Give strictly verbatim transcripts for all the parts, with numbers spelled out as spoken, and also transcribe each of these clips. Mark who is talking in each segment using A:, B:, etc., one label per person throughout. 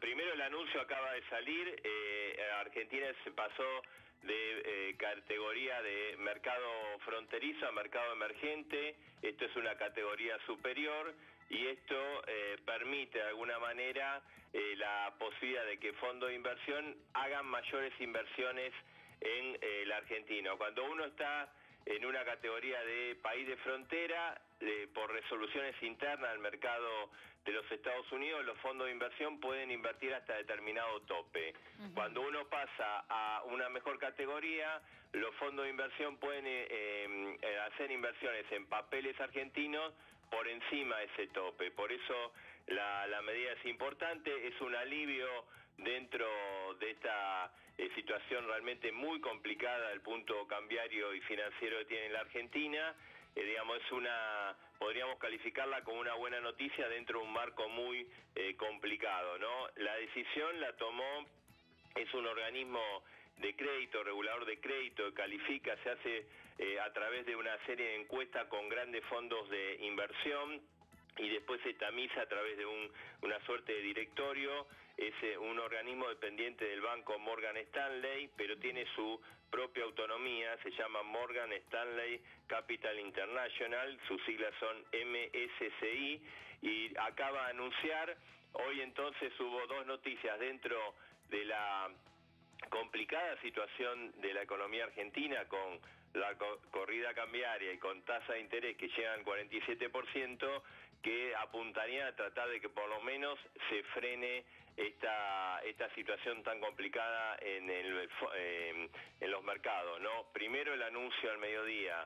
A: primero el anuncio acaba de salir, eh, Argentina se pasó de eh, categoría de mercado fronterizo a mercado emergente. Esto es una categoría superior y esto eh, permite de alguna manera eh, la posibilidad de que fondos de inversión hagan mayores inversiones en eh, la Argentina. Cuando uno está en una categoría de país de frontera, eh, por resoluciones internas del mercado de los Estados Unidos, los fondos de inversión pueden invertir hasta determinado tope. Uh-huh. Cuando uno pasa a una mejor categoría, los fondos de inversión pueden eh, eh, hacer inversiones en papeles argentinos por encima de ese tope. Por eso la, la medida es importante, es un alivio dentro de esta eh, situación realmente muy complicada del punto cambiario y financiero que tiene la Argentina. Eh, digamos, es una, podríamos calificarla como una buena noticia dentro de un marco muy eh, complicado, ¿no? La decisión la tomó, es un organismo de crédito, regulador de crédito, que califica, se hace eh, a través de una serie de encuestas con grandes fondos de inversión y después se tamiza a través de un, una suerte de directorio. Es eh, un organismo dependiente del banco Morgan Stanley, pero tiene su propia autonomía, se llama Morgan Stanley Capital International, sus siglas son M S C I, y acaba de anunciar, hoy entonces hubo dos noticias dentro de la complicada situación de la economía argentina, con la co- corrida cambiaria y con tasa de interés que llegan al cuarenta y siete por ciento, que apuntarían a tratar de que por lo menos se frene esta, esta situación tan complicada en, el, eh, en los mercados, ¿no? Primero el anuncio al mediodía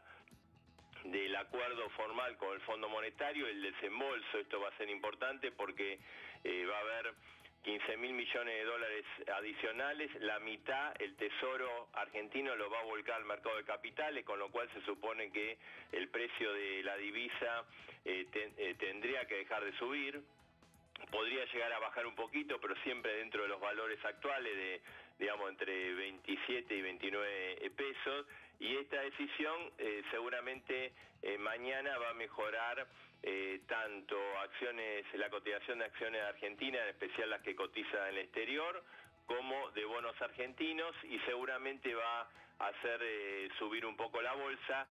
A: del acuerdo formal con el Fondo Monetario, el desembolso. Esto va a ser importante porque eh, va a haber quince mil millones de dólares adicionales, la mitad el Tesoro argentino lo va a volcar al mercado de capitales, con lo cual se supone que el precio de la divisa eh, ten, eh, tendría que dejar de subir. Podría llegar a bajar un poquito, pero siempre dentro de los valores actuales de, digamos, entre veintisiete y veintinueve pesos. Y esta decisión eh, seguramente eh, mañana va a mejorar eh, tanto acciones, la cotización de acciones de Argentina, en especial las que cotizan en el exterior, como de bonos argentinos, y seguramente va a hacer eh, subir un poco la bolsa.